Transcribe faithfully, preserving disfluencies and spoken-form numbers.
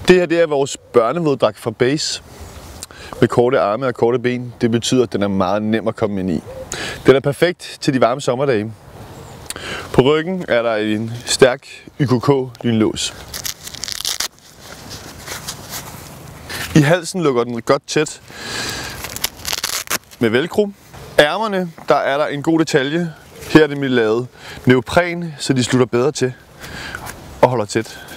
Det her det er vores børnevåddragt fra Base med korte arme og korte ben. Det betyder, at den er meget nem at komme ind i. Den er perfekt til de varme sommerdage. På ryggen er der en stærk Y K K-lynlås. I halsen lukker den godt tæt med velcro. Ærmerne, der er der en god detalje. Her er det lavet neopren, så de slutter bedre til og holder tæt.